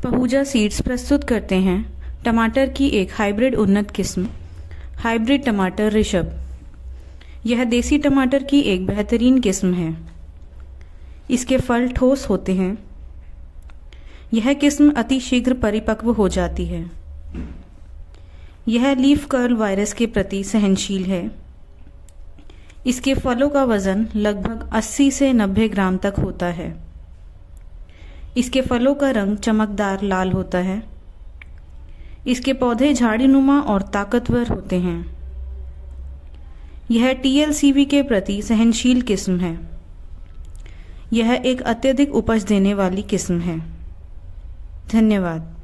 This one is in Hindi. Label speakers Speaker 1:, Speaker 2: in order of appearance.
Speaker 1: पहूजा सीड्स प्रस्तुत करते हैं टमाटर की एक हाइब्रिड उन्नत किस्म, हाइब्रिड टमाटर ऋषभ। यह देसी टमाटर की एक बेहतरीन किस्म है। इसके फल ठोस होते हैं। यह किस्म अति शीघ्र परिपक्व हो जाती है। यह लीफ कर्ल वायरस के प्रति सहनशील है। इसके फलों का वजन लगभग 80 से 90 ग्राम तक होता है। इसके फलों का रंग चमकदार लाल होता है। इसके पौधे झाड़ीनुमा और ताकतवर होते हैं। यह TLCV के प्रति सहनशील किस्म है। यह एक अत्यधिक उपज देने वाली किस्म है। धन्यवाद।